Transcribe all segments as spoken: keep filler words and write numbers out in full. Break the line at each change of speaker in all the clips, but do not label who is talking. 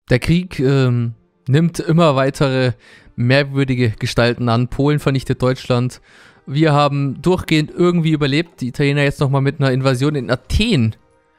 Der Krieg ähm, nimmt immer weitere merkwürdige Gestalten an. Polen vernichtet Deutschland. Wir haben durchgehend irgendwie überlebt. Die Italiener jetzt nochmal mit einer Invasion in Athen.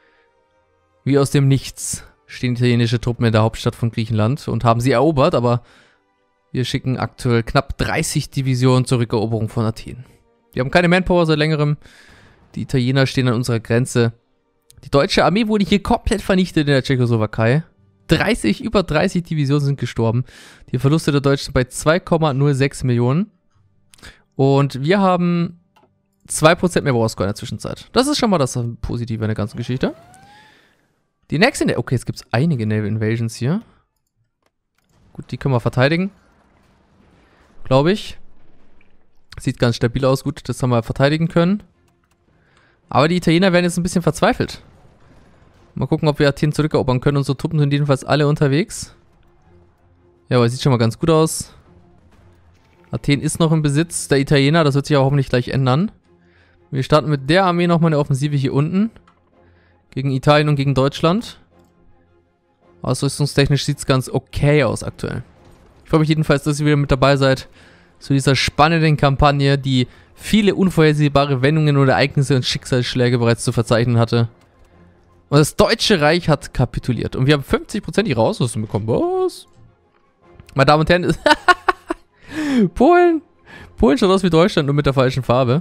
Wie aus dem Nichts stehen italienische Truppen in der Hauptstadt von Griechenland und haben sie erobert, aber wir schicken aktuell knapp dreißig Divisionen zur Rückeroberung von Athen. Wir haben keine Manpower seit längerem. Die Italiener stehen an unserer Grenze. Die deutsche Armee wurde hier komplett vernichtet in der Tschechoslowakei. dreißig, über dreißig Divisionen sind gestorben. Die Verluste der Deutschen bei zwei Komma null sechs Millionen. Und wir haben zwei Prozent mehr War Score in der Zwischenzeit. Das ist schon mal das Positive in der ganzen Geschichte. Die nächste... Okay, jetzt gibt es einige Naval Invasions hier. Gut, die können wir verteidigen. Glaube ich. Sieht ganz stabil aus. Gut, das haben wir verteidigen können. Aber die Italiener werden jetzt ein bisschen verzweifelt. Mal gucken, ob wir Athen zurückerobern können. Unsere Truppen sind jedenfalls alle unterwegs. Ja, aber sieht schon mal ganz gut aus. Athen ist noch im Besitz der Italiener. Das wird sich aber hoffentlich gleich ändern. Wir starten mit der Armee nochmal eine Offensive hier unten. Gegen Italien und gegen Deutschland. Ausrüstungstechnisch sieht es ganz okay aus aktuell. Ich freue mich jedenfalls, dass ihr wieder mit dabei seid. Zu dieser spannenden Kampagne, die viele unvorhersehbare Wendungen und Ereignisse und Schicksalsschläge bereits zu verzeichnen hatte. Und das Deutsche Reich hat kapituliert. Und wir haben fünfzig Prozent ihrer Ausrüstung bekommen. Was? Meine Damen und Herren, Polen. Polen schaut aus wie Deutschland, nur mit der falschen Farbe.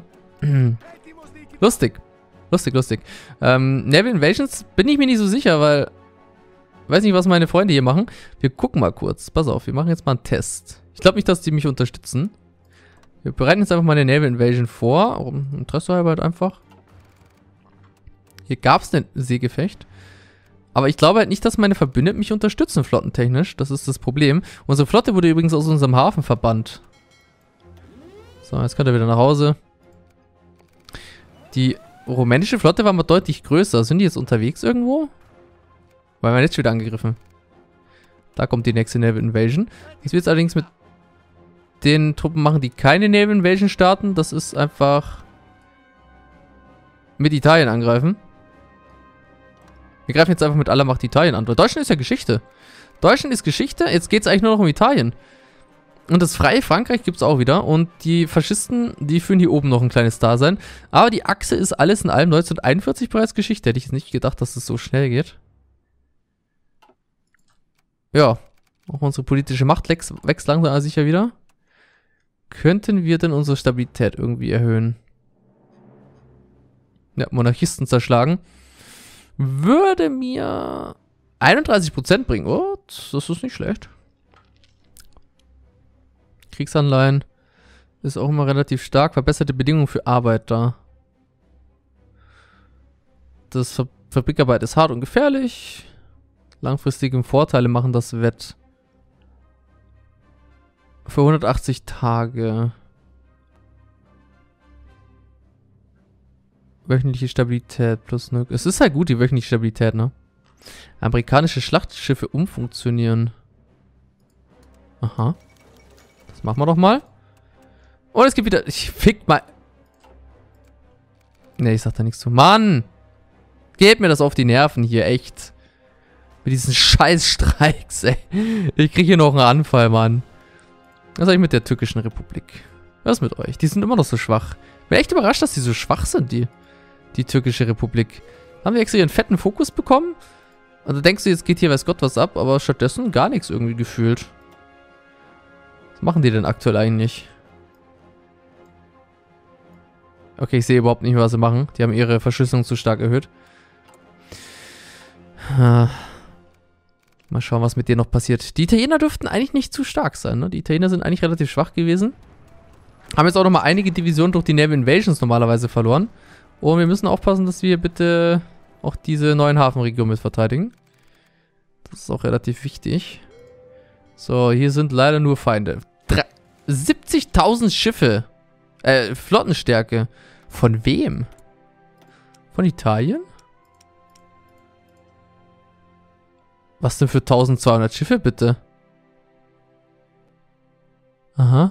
Lustig. Lustig, lustig. Ähm, Naval Invasions bin ich mir nicht so sicher, weil... Weiß nicht, was meine Freunde hier machen. Wir gucken mal kurz. Pass auf, wir machen jetzt mal einen Test. Ich glaube nicht, dass die mich unterstützen. Wir bereiten jetzt einfach mal eine Naval Invasion vor. Um Interesse halber halt einfach. Hier gab es ein Seegefecht. Aber ich glaube halt nicht, dass meine Verbündeten mich unterstützen, flottentechnisch. Das ist das Problem. Unsere Flotte wurde übrigens aus unserem Hafen verbannt. So, jetzt könnt ihr wieder nach Hause. Die rumänische Flotte war mal deutlich größer. Sind die jetzt unterwegs irgendwo? Weil wir jetzt wieder angegriffen. Da kommt die nächste Naval Invasion. Ich will jetzt allerdings mit den Truppen machen, die keine Naval Invasion starten. Das ist einfach mit Italien angreifen. Wir greifen jetzt einfach mit aller Macht Italien an. Deutschland ist ja Geschichte. Deutschland ist Geschichte. Jetzt geht es eigentlich nur noch um Italien. Und das freie Frankreich gibt es auch wieder. Und die Faschisten, die führen hier oben noch ein kleines Dasein. Aber die Achse ist alles in allem neunzehnhunderteinundvierzig bereits Geschichte. Hätte ich jetzt nicht gedacht, dass es so schnell geht. Ja, auch unsere politische Macht wächst langsam aber sicher wieder. Könnten wir denn unsere Stabilität irgendwie erhöhen? Ja, Monarchisten zerschlagen. Würde mir einunddreißig Prozent bringen. Oh, das ist nicht schlecht. Kriegsanleihen ist auch immer relativ stark. Verbesserte Bedingungen für Arbeiter. Das Ver Fabrikarbeit ist hart und gefährlich. Langfristige Vorteile machen das wett. Für hundertachtzig Tage. Wöchentliche Stabilität plus ne. Es ist halt gut, die wöchentliche Stabilität, ne? Amerikanische Schlachtschiffe umfunktionieren. Aha. Das machen wir doch mal. Und es gibt wieder... Ich fick mal... Ne, ich sag da nichts zu. Mann! Geht mir das auf die Nerven hier, echt. Mit diesen Scheißstreiks, ey. Ich krieg hier noch einen Anfall, Mann. Was sag ich mit der türkischen Republik? Was ist mit euch? Die sind immer noch so schwach. Ich bin echt überrascht, dass die so schwach sind, die, die türkische Republik. Haben die extra ihren fetten Fokus bekommen? Also denkst du, jetzt geht hier weiß Gott was ab, aber stattdessen gar nichts irgendwie gefühlt. Was machen die denn aktuell eigentlich? Okay, ich sehe überhaupt nicht mehr, was sie machen. Die haben ihre Verschlüsselung zu stark erhöht. Ah. Mal schauen, was mit denen noch passiert. Die Italiener dürften eigentlich nicht zu stark sein, ne? Die Italiener sind eigentlich relativ schwach gewesen. Haben jetzt auch nochmal einige Divisionen durch die Naval Invasions normalerweise verloren. Und wir müssen aufpassen, dass wir bitte auch diese neuen Hafenregionen mit verteidigen. Das ist auch relativ wichtig. So, hier sind leider nur Feinde. siebzigtausend Schiffe. Äh, Flottenstärke. Von wem? Von Italien? Was denn für eintausendzweihundert Schiffe, bitte? Aha.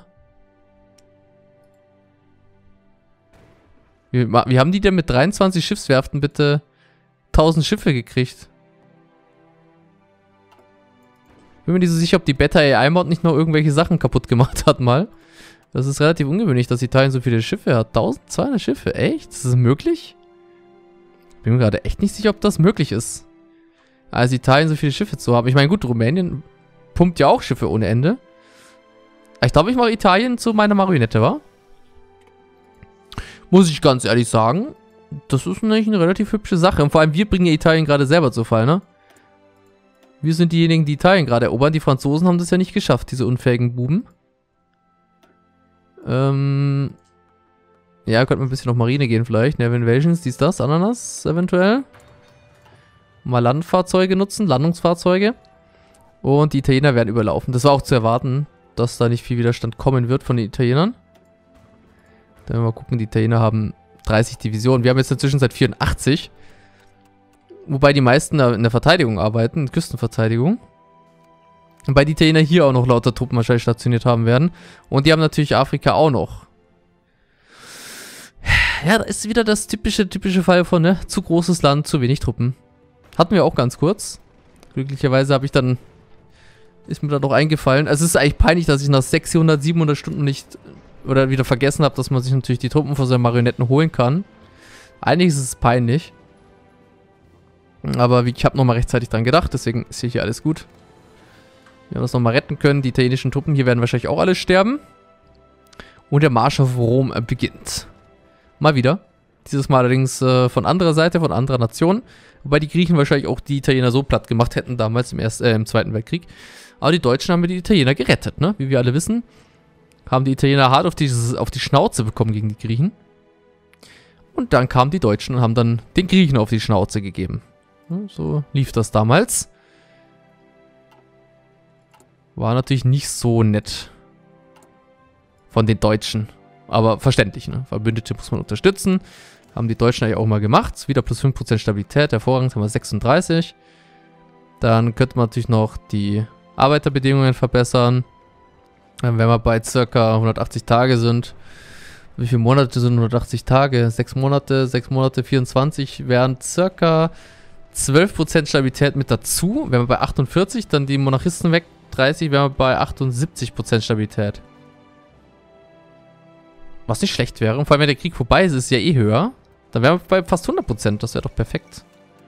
Wie, wie haben die denn mit dreiundzwanzig Schiffswerften bitte tausend Schiffe gekriegt? Bin mir nicht so sicher, ob die Beta-A I-Mod nicht noch irgendwelche Sachen kaputt gemacht hat mal. Das ist relativ ungewöhnlich, dass Italien so viele Schiffe hat. tausendzweihundert Schiffe, echt? Ist das möglich? Bin mir gerade echt nicht sicher, ob das möglich ist. Also Italien so viele Schiffe zu haben. Ich meine, gut, Rumänien pumpt ja auch Schiffe ohne Ende. Ich glaube, ich mache Italien zu meiner Marionette, wa? Muss ich ganz ehrlich sagen. Das ist nämlich eine relativ hübsche Sache. Und vor allem, wir bringen ja Italien gerade selber zu Fall, ne? Wir sind diejenigen, die Italien gerade erobern. Die Franzosen haben das ja nicht geschafft, diese unfähigen Buben. Ähm... Ja, könnte man ein bisschen auf Marine gehen vielleicht. Naval Invasions, dies, das, Ananas eventuell. Mal Landfahrzeuge nutzen, Landungsfahrzeuge. Und die Italiener werden überlaufen. Das war auch zu erwarten, dass da nicht viel Widerstand kommen wird von den Italienern. Dann mal gucken, die Italiener haben dreißig Divisionen. Wir haben jetzt in der Zwischenzeit vierundachtzig. Wobei die meisten in der Verteidigung arbeiten, Küstenverteidigung. Wobei die Italiener hier auch noch lauter Truppen wahrscheinlich stationiert haben werden. Und die haben natürlich Afrika auch noch. Ja, da ist wieder das typische, typische Fall von, ne, zu großes Land, zu wenig Truppen. Hatten wir auch ganz kurz. Glücklicherweise habe ich dann, ist mir dann noch eingefallen. Also es ist eigentlich peinlich, dass ich nach sechshundert, siebenhundert Stunden nicht, oder wieder vergessen habe, dass man sich natürlich die Truppen von seinen Marionetten holen kann. Eigentlich ist es peinlich. Aber ich habe nochmal rechtzeitig dran gedacht, deswegen ist hier alles gut. Wir haben das nochmal retten können. Die italienischen Truppen hier werden wahrscheinlich auch alle sterben. Und der Marsch auf Rom äh, beginnt. Mal wieder. Dieses Mal allerdings äh, von anderer Seite, von anderer Nation. Wobei die Griechen wahrscheinlich auch die Italiener so platt gemacht hätten, damals im, ersten, äh, im Zweiten Weltkrieg. Aber die Deutschen haben die Italiener gerettet, ne? Wie wir alle wissen, haben die Italiener hart auf die, auf die Schnauze bekommen gegen die Griechen. Und dann kamen die Deutschen und haben dann den Griechen auf die Schnauze gegeben. Ja, so lief das damals. War natürlich nicht so nett von den Deutschen. Aber verständlich, ne? Verbündete muss man unterstützen. Haben die Deutschen eigentlich auch mal gemacht. Wieder plus fünf Prozent Stabilität. Hervorragend, haben wir sechsunddreißig. Dann könnte man natürlich noch die Arbeiterbedingungen verbessern. Wenn wir bei ca. hundertachtzig Tage sind. Wie viele Monate sind hundertachtzig Tage? sechs Monate, sechs Monate, vierundzwanzig wären ca. zwölf Prozent Stabilität mit dazu. Wären wir bei achtundvierzig, dann die Monarchisten weg. dreißig wären wir bei achtundsiebzig Prozent Stabilität. Was nicht schlecht wäre. Und vor allem, wenn der Krieg vorbei ist, ist es ja eh höher. Dann wären wir bei fast hundert Prozent. Das wäre doch perfekt.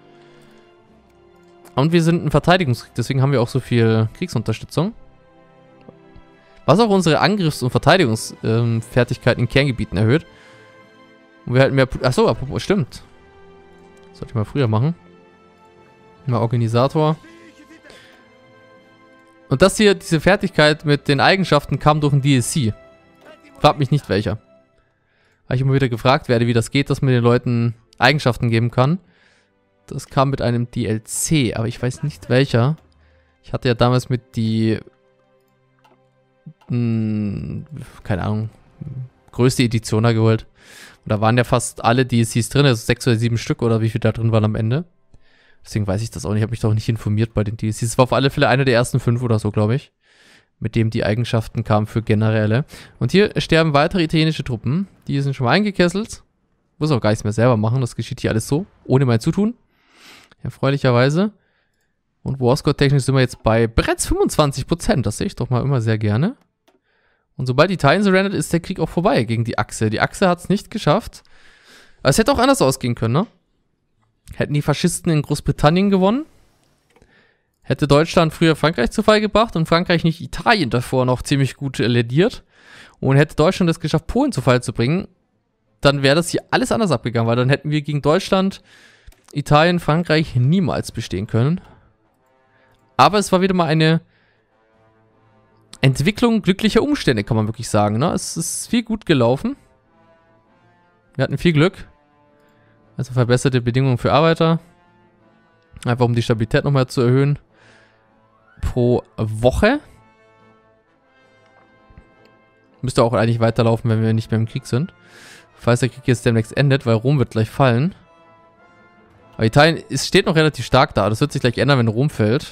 Und wir sind ein Verteidigungskrieg. Deswegen haben wir auch so viel Kriegsunterstützung. Was auch unsere Angriffs- und Verteidigungsfertigkeiten in Kerngebieten erhöht. Und wir halt mehr... Achso, apropos, stimmt. Das sollte ich mal früher machen. Mal Organisator. Und das hier, diese Fertigkeit mit den Eigenschaften, kam durch ein D L C. Fragt mich nicht welcher. Weil ich immer wieder gefragt werde, wie das geht, dass man den Leuten Eigenschaften geben kann. Das kam mit einem D L C, aber ich weiß nicht welcher. Ich hatte ja damals mit die... Mh, keine Ahnung. Größte Edition da geholt. Und da waren ja fast alle D L Cs drin, also sechs oder sieben Stück oder wie viel da drin waren am Ende. Deswegen weiß ich das auch nicht. Ich habe mich doch nicht informiert bei den D L Cs. Es war auf alle Fälle einer der ersten fünf oder so, glaube ich. Mit dem die Eigenschaften kamen für Generäle. Und hier sterben weitere italienische Truppen. Die sind schon mal eingekesselt. Muss auch gar nichts mehr selber machen. Das geschieht hier alles so. Ohne mein Zutun. Erfreulicherweise. Und Warscore-technisch sind wir jetzt bei bereits fünfundzwanzig Prozent. Das sehe ich doch mal immer sehr gerne. Und sobald Italien surrendert, ist der Krieg auch vorbei gegen die Achse. Die Achse hat es nicht geschafft. Aber es hätte auch anders ausgehen können, ne? Hätten die Faschisten in Großbritannien gewonnen, hätte Deutschland früher Frankreich zu Fall gebracht und Frankreich nicht Italien davor noch ziemlich gut lediert und hätte Deutschland es geschafft, Polen zu Fall zu bringen, dann wäre das hier alles anders abgegangen, weil dann hätten wir gegen Deutschland, Italien, Frankreich niemals bestehen können. Aber es war wieder mal eine Entwicklung glücklicher Umstände, kann man wirklich sagen, ne? Es ist viel gut gelaufen. Wir hatten viel Glück. Also verbesserte Bedingungen für Arbeiter. Einfach um die Stabilität nochmal zu erhöhen. Pro Woche. Müsste auch eigentlich weiterlaufen, wenn wir nicht mehr im Krieg sind. Falls der Krieg jetzt demnächst endet, weil Rom wird gleich fallen. Aber Italien es steht noch relativ stark da. Das wird sich gleich ändern, wenn Rom fällt.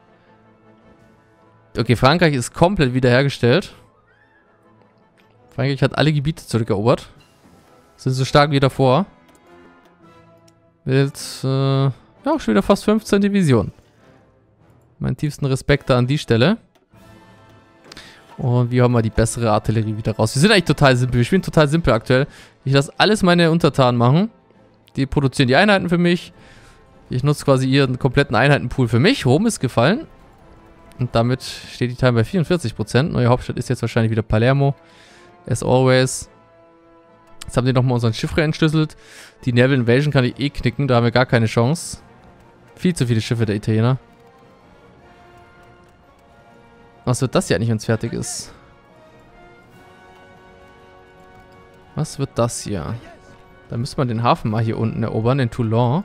Okay, Frankreich ist komplett wiederhergestellt. Frankreich hat alle Gebiete zurückerobert. Sind so stark wie davor. Mit, äh, ja, auch schon wieder fast fünfzehn Divisionen. Meinen tiefsten Respekt da an die Stelle. Und wir haben mal die bessere Artillerie wieder raus. Wir sind eigentlich total simpel. Wir spielen total simpel aktuell. Ich lasse alles meine Untertanen machen. Die produzieren die Einheiten für mich. Ich nutze quasi ihren kompletten Einheitenpool für mich. Rom ist gefallen. Und damit steht die Time bei vierundvierzig Prozent. Neue Hauptstadt ist jetzt wahrscheinlich wieder Palermo. As always. Jetzt haben die nochmal unseren Chiffre entschlüsselt. Die Naval Invasion kann ich eh knicken. Da haben wir gar keine Chance. Viel zu viele Schiffe der Italiener. Was wird das hier eigentlich, wenn es fertig ist? Was wird das hier? Da müsste man den Hafen mal hier unten erobern, in Toulon.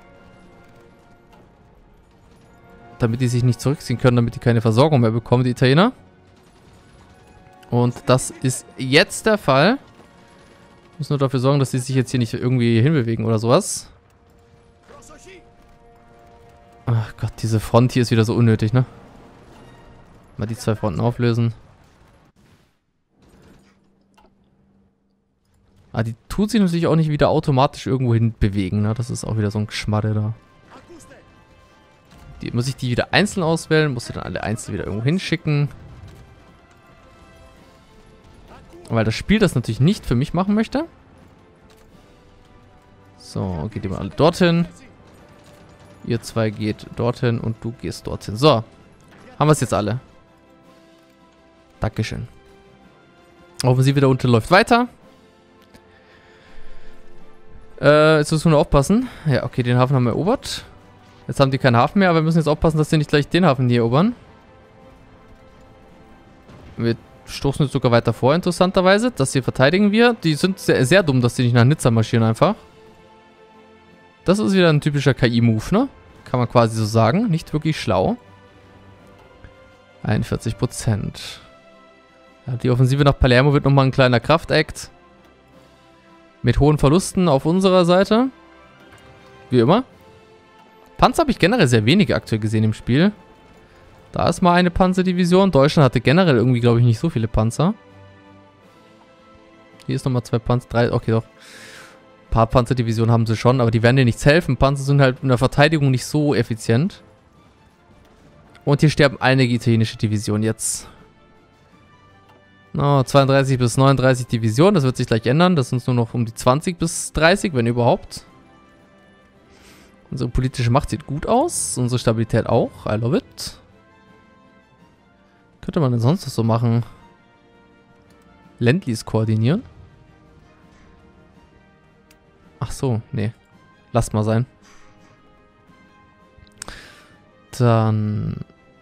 Damit die sich nicht zurückziehen können, damit die keine Versorgung mehr bekommen, die Italiener. Und das ist jetzt der Fall. Wir müssen nur dafür sorgen, dass sie sich jetzt hier nicht irgendwie hinbewegen oder sowas. Ach Gott, diese Front hier ist wieder so unnötig, ne? Mal die zwei Fronten auflösen. Ah, die tut sich natürlich auch nicht wieder automatisch irgendwo hin bewegen, ne? Das ist auch wieder so ein Geschmadde da. Die, muss ich die wieder einzeln auswählen? Muss ich dann alle einzeln wieder irgendwo hinschicken? Weil das Spiel das natürlich nicht für mich machen möchte. So, geht ihr mal alle dorthin. Ihr zwei geht dorthin und du gehst dorthin. So, haben wir es jetzt alle. Dankeschön. Offensive da unten läuft weiter. Äh, jetzt müssen wir nur aufpassen. Ja, okay, den Hafen haben wir erobert. Jetzt haben die keinen Hafen mehr, aber wir müssen jetzt aufpassen, dass sie nicht gleich den Hafen hier erobern. Wir stoßen jetzt sogar weiter vor, interessanterweise. Das hier verteidigen wir. Die sind sehr, sehr dumm, dass die nicht nach Nizza marschieren einfach. Das ist wieder ein typischer K I-Move, ne? Kann man quasi so sagen. Nicht wirklich schlau. einundvierzig Prozent. Ja, die Offensive nach Palermo wird nochmal ein kleiner Kraftakt. Mit hohen Verlusten auf unserer Seite. Wie immer. Panzer habe ich generell sehr wenige aktuell gesehen im Spiel. Da ist mal eine Panzerdivision. Deutschland hatte generell irgendwie, glaube ich, nicht so viele Panzer. Hier ist nochmal zwei Panzer. Drei, okay, doch. Ein paar Panzerdivisionen haben sie schon, aber die werden dir nichts helfen. Panzer sind halt in der Verteidigung nicht so effizient. Und hier sterben einige italienische Divisionen jetzt. No, zweiunddreißig bis neununddreißig Divisionen, das wird sich gleich ändern. Das sind nur noch um die zwanzig bis dreißig, wenn überhaupt. Unsere politische Macht sieht gut aus. Unsere Stabilität auch. I love it. Könnte man denn sonst was so machen? Ländlis koordinieren? Ach so, nee. Lasst mal sein. Dann...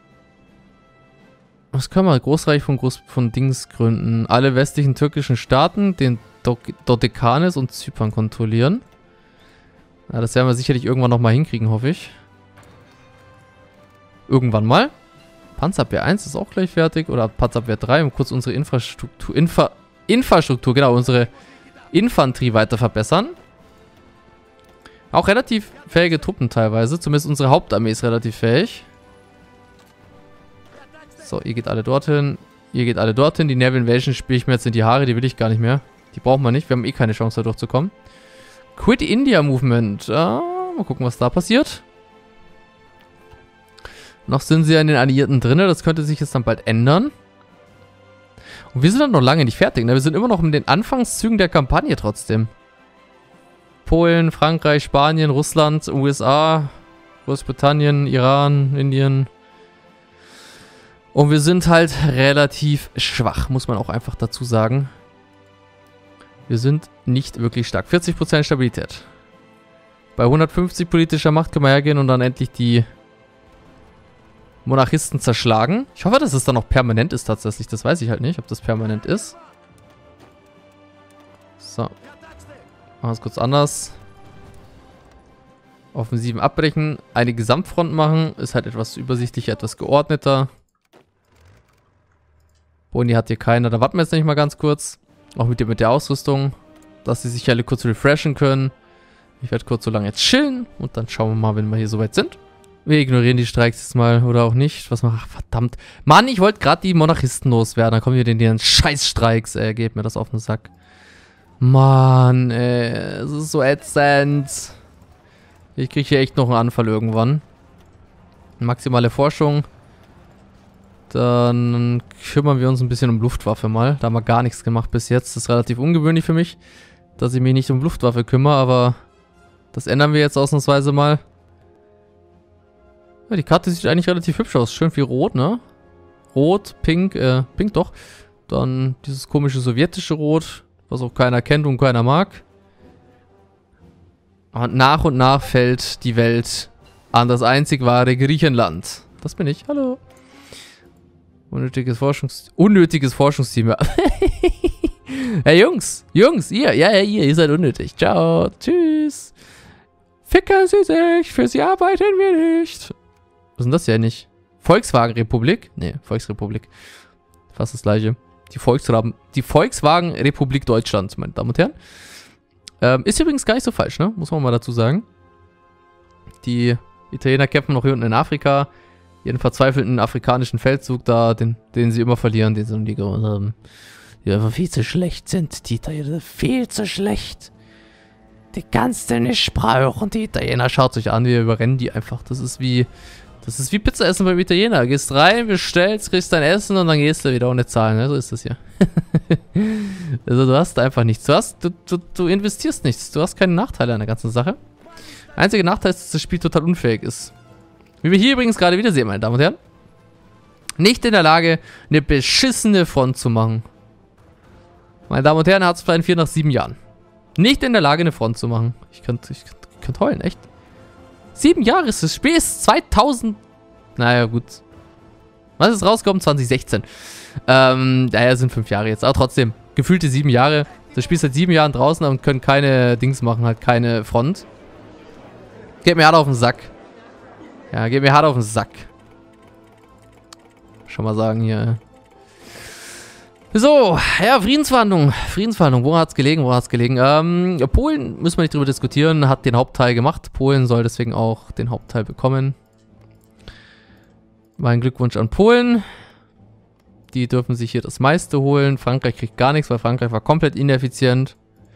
Was können wir? Großreich von, Groß von Dings gründen. Alle westlichen türkischen Staaten, den Dodekanes und Zypern kontrollieren. Ja, das werden wir sicherlich irgendwann nochmal hinkriegen, hoffe ich. Irgendwann mal. Panzerabwehr eins ist auch gleich fertig. Oder Panzerabwehr drei, um kurz unsere Infrastruktur, Infa, Infrastruktur, genau, unsere Infanterie weiter verbessern. Auch relativ fähige Truppen teilweise. Zumindest unsere Hauptarmee ist relativ fähig. So, ihr geht alle dorthin. Ihr geht alle dorthin. Die Naval Invasion spiele ich mir jetzt in die Haare. Die will ich gar nicht mehr. Die brauchen wir nicht. Wir haben eh keine Chance, da durchzukommen. Quit India Movement. Ah, mal gucken, was da passiert. Noch sind sie ja in den Alliierten drin. Das könnte sich jetzt dann bald ändern. Und wir sind dann noch lange nicht fertig. Ne? Wir sind immer noch in den Anfangszügen der Kampagne trotzdem. Polen, Frankreich, Spanien, Russland, U S A, Großbritannien, Iran, Indien. Und wir sind halt relativ schwach, muss man auch einfach dazu sagen. Wir sind nicht wirklich stark. vierzig Prozent Stabilität. Bei hundertfünfzig politischer Macht können wir hergehen und dann endlich die Monarchisten zerschlagen. Ich hoffe, dass es dann noch permanent ist tatsächlich. Das weiß ich halt nicht, ob das permanent ist. So. Machen wir es kurz anders. Offensiven abbrechen. Eine Gesamtfront machen. Ist halt etwas übersichtlicher, etwas geordneter. Boni hat hier keiner. Da warten wir jetzt nicht mal ganz kurz. Auch mit der, mit der Ausrüstung. Dass sie sich alle kurz refreshen können. Ich werde kurz so lange jetzt chillen. Und dann schauen wir mal, wenn wir hier soweit sind. Wir ignorieren die Streiks jetzt mal. Oder auch nicht. Was machen? Ach, verdammt. Mann, ich wollte gerade die Monarchisten loswerden. Dann kommen wir in den Scheißstreiks. Ey, geht mir das auf den Sack. Mann, ey. Es ist so ätzend. Ich kriege hier echt noch einen Anfall irgendwann. Maximale Forschung. Dann kümmern wir uns ein bisschen um Luftwaffe mal. Da haben wir gar nichts gemacht bis jetzt. Das ist relativ ungewöhnlich für mich, dass ich mich nicht um Luftwaffe kümmere, aber das ändern wir jetzt ausnahmsweise mal. Ja, die Karte sieht eigentlich relativ hübsch aus. Schön viel Rot, ne? Rot, Pink, äh, Pink doch. Dann dieses komische sowjetische Rot, was auch keiner kennt und keiner mag. Und nach und nach fällt die Welt an das einzig wahre Griechenland. Das bin ich. Hallo. Unnötiges Forschungs... Unnötiges Forschungsteam. Ja. Hey Jungs, Jungs, ihr, ja, ja, ihr, ihr seid unnötig. Ciao, tschüss. Ficken Sie sich, für Sie arbeiten wir nicht. Was ist denn das ja nicht? Volkswagen Republik? Nee, Volksrepublik. Fast das gleiche. Die Volkswagen, die Volkswagen Republik Deutschland, meine Damen und Herren. Ähm, ist übrigens gar nicht so falsch, ne? Muss man mal dazu sagen. Die Italiener kämpfen noch hier unten in Afrika. Ihren verzweifelten afrikanischen Feldzug da, den, den sie immer verlieren, den sie um die gewonnen haben. Die einfach viel zu schlecht sind, die Italiener. Viel zu schlecht. Die kannst du nicht brauchen, die Italiener. Schaut euch an, wir überrennen die einfach. Das ist wie... Das ist wie Pizza essen beim Italiener. Gehst rein, bestellst, kriegst dein Essen und dann gehst du wieder ohne Zahlen. Ne? So ist das hier. Also du hast einfach nichts. Du, hast, du, du, du investierst nichts. Du hast keine Nachteile an der ganzen Sache. Der einzige Nachteil ist, dass das Spiel total unfähig ist. Wie wir hier übrigens gerade wieder sehen, meine Damen und Herren. Nicht in der Lage, eine beschissene Front zu machen. Meine Damen und Herren, Herzplan vier nach sieben Jahren. Nicht in der Lage, eine Front zu machen. Ich könnte ich könnt, ich könnt heulen, echt. Sieben Jahre ist das Spiel, ist zweitausend... Naja, gut. Was ist rausgekommen? zwanzig sechzehn. Ähm, naja, sind fünf Jahre jetzt. Aber trotzdem, gefühlte sieben Jahre. Das Spiel ist seit sieben Jahren draußen und können keine Dings machen, halt keine Front. Geht mir hart auf den Sack. Ja, geht mir hart auf den Sack. Schon mal sagen hier. So, ja, Friedensverhandlungen. Friedensverhandlungen, wo hat's gelegen, wo hat's gelegen? Ähm, Polen, müssen wir nicht drüber diskutieren, hat den Hauptteil gemacht. Polen soll deswegen auch den Hauptteil bekommen. Mein Glückwunsch an Polen. Die dürfen sich hier das meiste holen. Frankreich kriegt gar nichts, weil Frankreich war komplett ineffizient.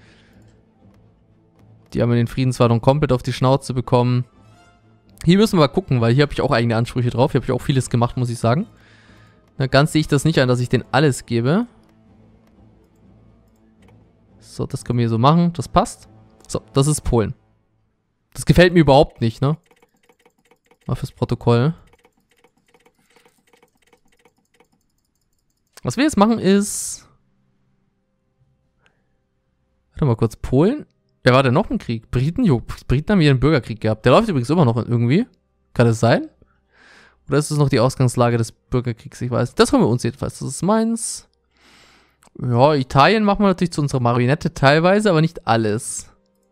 Die haben in den Friedensverhandlungen komplett auf die Schnauze bekommen. Hier müssen wir mal gucken, weil hier habe ich auch eigene Ansprüche drauf. Hier habe ich auch vieles gemacht, muss ich sagen. Na, ganz sehe ich das nicht an, dass ich denen alles gebe. So, das können wir hier so machen. Das passt. So, das ist Polen. Das gefällt mir überhaupt nicht, ne? Mal fürs Protokoll. Was wir jetzt machen ist... Warte mal kurz, Polen? Wer war denn noch im Krieg? Briten? Jo, Briten haben hier einen Bürgerkrieg gehabt. Der läuft übrigens immer noch irgendwie. Kann das sein? Oder ist es noch die Ausgangslage des Bürgerkriegs? Ich weiß. Das haben wir uns jedenfalls. Das ist meins. Ja, Italien machen wir natürlich zu unserer Marionette teilweise, aber nicht alles.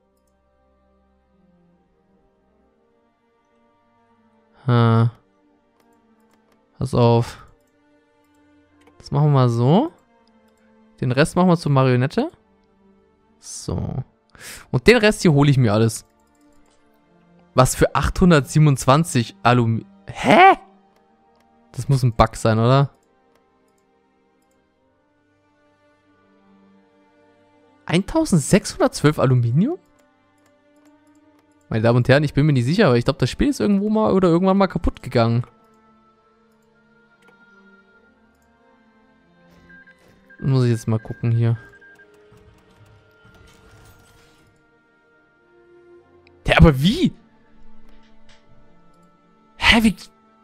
Hm. Pass auf. Das machen wir mal so. Den Rest machen wir zur Marionette. So. Und den Rest hier hole ich mir alles. Was für achthundertsiebenundzwanzig Aluminium... Hä? Das muss ein Bug sein, oder? eintausendsechshundertzwölf Aluminium? Meine Damen und Herren, ich bin mir nicht sicher, aber ich glaube, das Spiel ist irgendwo mal oder irgendwann mal kaputt gegangen. Muss ich jetzt mal gucken hier. Ja, aber wie? Hä, wie...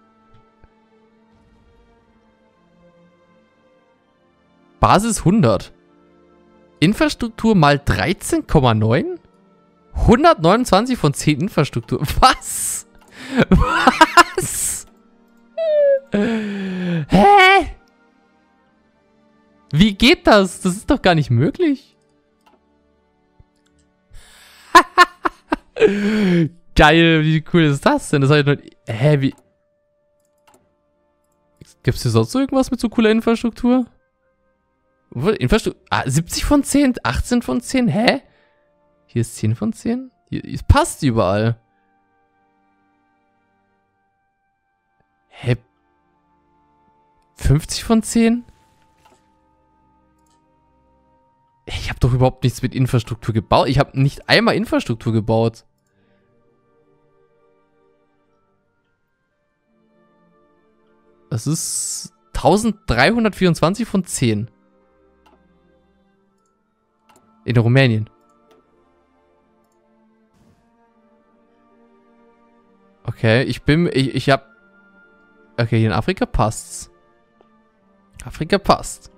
Basis hundert. Infrastruktur mal dreizehn Komma neun? hundertneunundzwanzig von zehn Infrastruktur. Was? Was? Hä? Wie geht das? Das ist doch gar nicht möglich. Geil, wie cool ist das denn? Das habe ich noch... Hä, wie... Gibt es hier sonst irgendwas mit so cooler Infrastruktur? Infrastruktur... Ah, siebzig von zehn? achtzehn von zehn? Hä? Hier ist zehn von zehn? Hier, es passt überall. Hä? fünfzig von zehn? Ich habe doch überhaupt nichts mit Infrastruktur gebaut. Ich habe nicht einmal Infrastruktur gebaut. Das ist dreizehnhundertvierundzwanzig von zehn. In Rumänien. Okay, ich bin, ich, ich hab... Okay, hier in Afrika passt's. Afrika passt.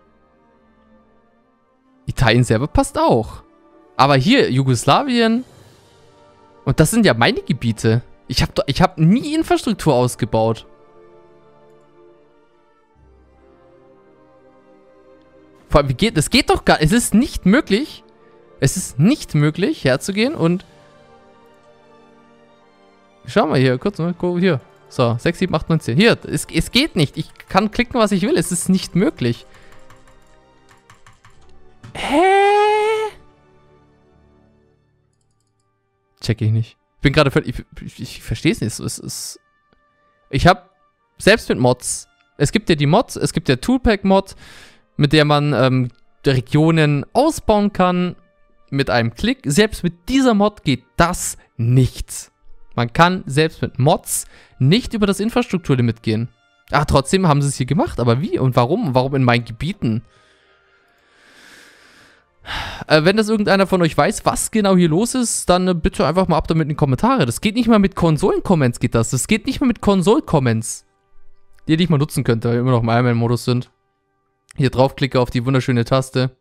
Italien selber passt auch. Aber hier, Jugoslawien... Und das sind ja meine Gebiete. Ich habe ich hab nie Infrastruktur ausgebaut. Vor allem, wie geht, es geht doch gar nicht. Es ist nicht möglich. Es ist nicht möglich, herzugehen und... Schau mal hier, kurz mal, hier. So, sechs, sieben, acht, neun, zehn. Hier, es, es geht nicht. Ich kann klicken, was ich will. Es ist nicht möglich. Hä? Check ich nicht. Ich bin gerade völlig... Ich, ich, ich verstehe es nicht. Es ist... Ich habe... Selbst mit Mods... Es gibt ja die Mods, es gibt ja Toolpack-Mod, mit der man ähm, Regionen ausbauen kann. Mit einem Klick. Selbst mit dieser Mod geht das nicht. Man kann selbst mit Mods nicht über das Infrastrukturlimit gehen. Ach, trotzdem haben sie es hier gemacht. Aber wie und warum? Und warum in meinen Gebieten? Äh, wenn das irgendeiner von euch weiß, was genau hier los ist, dann äh, bitte einfach mal ab damit in die Kommentare. Das geht nicht mal mit Konsolen-Comments, geht das. Das geht nicht mal mit Konsol-Comments. Die ihr nicht mal nutzen könnt, weil wir immer noch im Ironman-Modus sind. Hier draufklicke auf die wunderschöne Taste.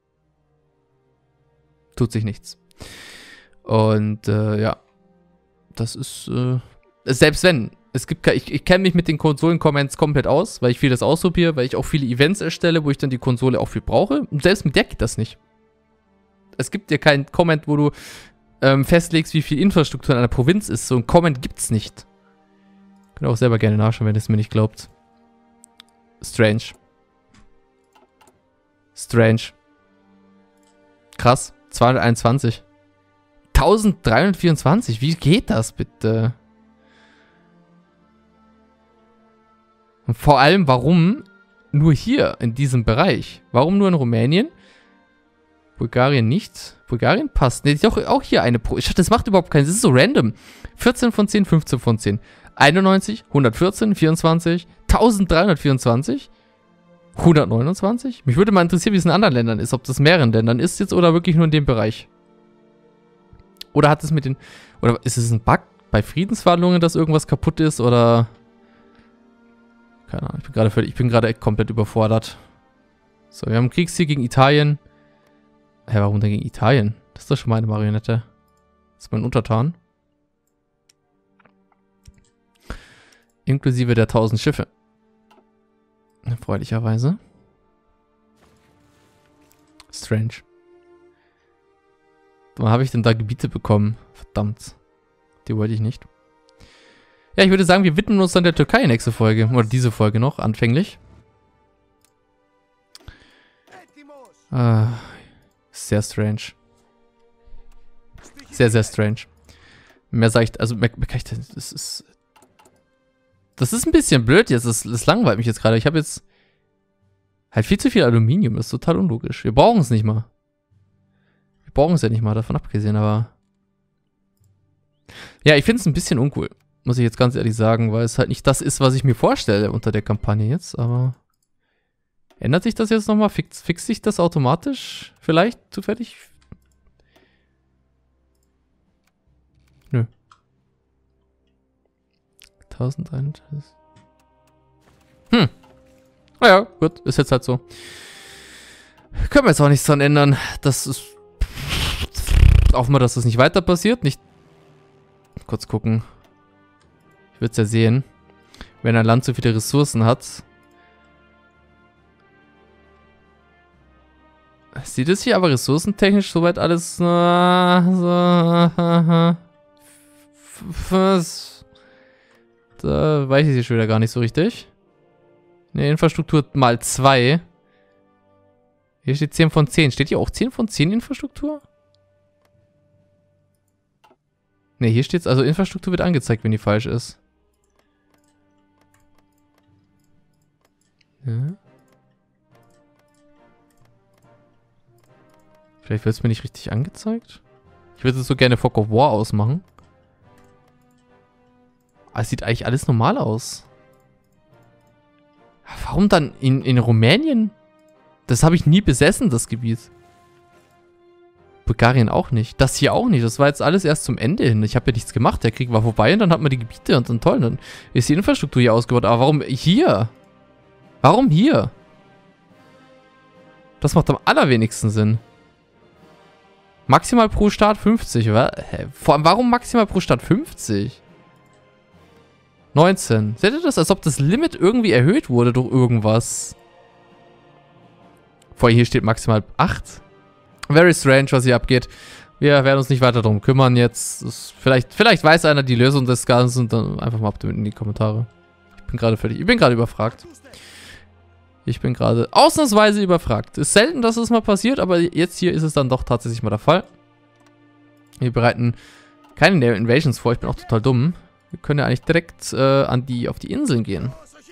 Tut sich nichts. Und, äh, ja. Das ist, äh, selbst wenn. Es gibt, ich, ich kenne mich mit den Konsolen-Comments komplett aus, weil ich vieles ausprobiere, weil ich auch viele Events erstelle, wo ich dann die Konsole auch viel brauche. Und selbst mit der geht das nicht. Es gibt ja keinen Comment, wo du ähm, festlegst, wie viel Infrastruktur in einer Provinz ist. So ein Comment gibt's nicht. Könnt ihr auch selber gerne nachschauen, wenn ihr es mir nicht glaubt. Strange. Strange. Krass. zweihunderteinundzwanzig. dreizehnhundertvierundzwanzig. Wie geht das bitte? Und vor allem, warum nur hier in diesem Bereich? Warum nur in Rumänien? Bulgarien nicht. Bulgarien passt. Ne, doch auch hier eine Pro. Das macht überhaupt keinen Sinn. Das ist so random. vierzehn von zehn, fünfzehn von zehn. einundneunzig, hundertvierzehn, vierundzwanzig, dreizehnhundertvierundzwanzig, hundertneunundzwanzig. Mich würde mal interessieren, wie es in anderen Ländern ist. Ob das in mehreren Ländern ist jetzt oder wirklich nur in dem Bereich. Oder hat es mit den... Oder ist es ein Bug bei Friedensverhandlungen, dass irgendwas kaputt ist? Oder... Keine Ahnung. Ich bin gerade völlig... Ich bin gerade komplett überfordert. So, wir haben einen Kriegssieg gegen Italien. Hä, warum denn gegen Italien? Das ist doch schon meine Marionette. Das ist mein Untertan. Inklusive der tausend Schiffe. Erfreulicherweise. Strange. Wann habe ich denn da Gebiete bekommen? Verdammt. Die wollte ich nicht. Ja, ich würde sagen, wir widmen uns dann der Türkei nächste Folge. Oder diese Folge noch, anfänglich. Ah, sehr strange. Sehr, sehr strange. Mehr sage ich, also, mehr, mehr kann ich, das ist... Das ist ein bisschen blöd jetzt, das, das langweilt mich jetzt gerade. Ich habe jetzt halt viel zu viel Aluminium, das ist total unlogisch. Wir brauchen es nicht mal. Wir brauchen es ja nicht mal, davon abgesehen, aber... Ja, ich finde es ein bisschen uncool, muss ich jetzt ganz ehrlich sagen, weil es halt nicht das ist, was ich mir vorstelle unter der Kampagne jetzt, aber... Ändert sich das jetzt nochmal? Fix, fixt sich das automatisch? Vielleicht zufällig? Nö. eintausenddreihundert. Hm. Naja, gut. Ist jetzt halt so. Können wir jetzt auch nichts dran ändern. Das ist... Hoffen wir, dass das nicht weiter passiert. Nicht... Kurz gucken. Ich würde es ja sehen. Wenn ein Land so viele Ressourcen hat... Sieht es hier aber ressourcentechnisch soweit alles... Uh, so, was... Da weiß ich schon wieder gar nicht so richtig. Ne, Infrastruktur mal zwei. Hier steht zehn von zehn. Steht hier auch zehn von zehn Infrastruktur? Ne, hier steht es, also Infrastruktur wird angezeigt, wenn die falsch ist. Ja. Vielleicht wird es mir nicht richtig angezeigt. Ich würde es so gerne Fog of War ausmachen. Aber es sieht eigentlich alles normal aus. warum dann in, in Rumänien? Das habe ich nie besessen, das Gebiet. Bulgarien auch nicht. Das hier auch nicht. Das war jetzt alles erst zum Ende hin. Ich habe ja nichts gemacht. Der Krieg war vorbei und dann hat man die Gebiete und dann toll. Dann ist die Infrastruktur hier ausgebaut. Aber warum hier? Warum hier? Das macht am allerwenigsten Sinn. Maximal pro Staat fünfzig. Hä? Vor allem, warum maximal pro Staat fünfzig? neunzehn. Seht ihr das? Als ob das Limit irgendwie erhöht wurde durch irgendwas. Vor hier steht maximal acht. Very strange, was hier abgeht. Wir werden uns nicht weiter darum kümmern jetzt. Das vielleicht, vielleicht weiß einer die Lösung des Ganzen und dann einfach mal abtimmen in die Kommentare. Ich bin gerade fertig. Ich bin gerade überfragt. Ich bin gerade ausnahmsweise überfragt. Ist selten, dass es mal passiert, aber jetzt hier ist es dann doch tatsächlich mal der Fall. Wir bereiten keine Naval Invasions vor. Ich bin auch total dumm. Wir können ja eigentlich direkt äh, an die, auf die Inseln gehen.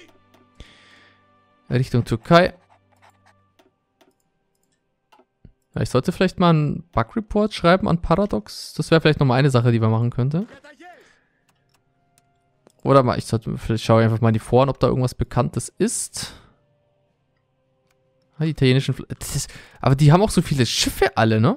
Richtung Türkei. Ja, ich sollte vielleicht mal einen Bug-Report schreiben an Paradox. Das wäre vielleicht nochmal eine Sache, die man machen könnte. Oder mal, ich sollte, vielleicht schaue ich einfach mal in die Foren, ob da irgendwas Bekanntes ist. Ah, die italienischen... Das ist, aber die haben auch so viele Schiffe alle, ne?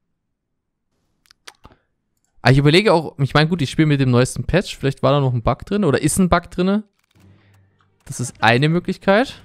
Aber ich überlege auch, ich meine, gut, ich spiele mit dem neuesten Patch. Vielleicht war da noch ein Bug drin oder ist ein Bug drin. Das ist eine Möglichkeit.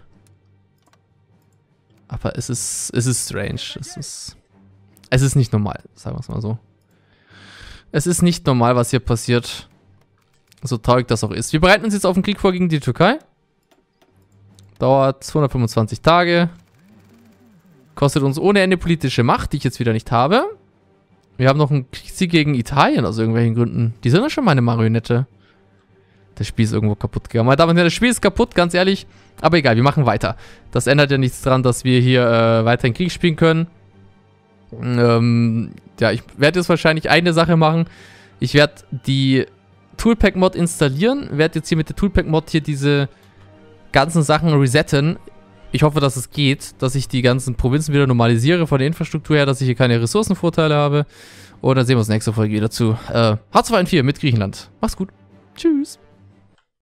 Aber es ist, es ist strange. Es ist, es ist nicht normal, sagen wir es mal so. Es ist nicht normal, was hier passiert. So traurig das auch ist. Wir bereiten uns jetzt auf den Krieg vor gegen die Türkei. Dauert zweihundertfünfundzwanzig Tage. Kostet uns ohne Ende politische Macht, die ich jetzt wieder nicht habe. Wir haben noch einen Kriegssieg gegen Italien aus irgendwelchen Gründen. Die sind ja schon meine Marionette. Das Spiel ist irgendwo kaputt gegangen. Meine Damen und Herren, das Spiel ist kaputt, ganz ehrlich. Aber egal, wir machen weiter. Das ändert ja nichts daran, dass wir hier äh, weiterhin Krieg spielen können. Ähm, ja, ich werde jetzt wahrscheinlich eine Sache machen. Ich werde die Toolpack-Mod installieren. Werde jetzt hier mit der Toolpack-Mod hier diese ganzen Sachen resetten. Ich hoffe, dass es geht, dass ich die ganzen Provinzen wieder normalisiere von der Infrastruktur her, dass ich hier keine Ressourcenvorteile habe. Und dann sehen wir uns nächste Folge wieder zu äh, H zwei N vier mit Griechenland. Macht's gut. Tschüss.